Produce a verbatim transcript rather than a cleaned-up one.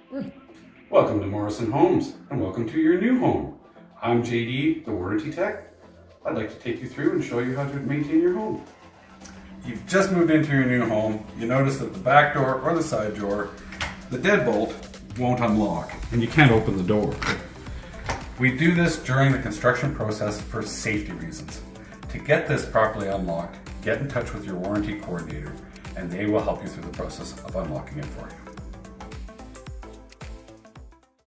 Welcome to Morrison Homes, and welcome to your new home. I'm J D, the warranty tech. I'd like to take you through and show you how to maintain your home. You've just moved into your new home. You notice that the back door or the side door, the deadbolt, won't unlock, and you can't open the door. We do this during the construction process for safety reasons. To get this properly unlocked, get in touch with your warranty coordinator, and they will help you through the process of unlocking it for you.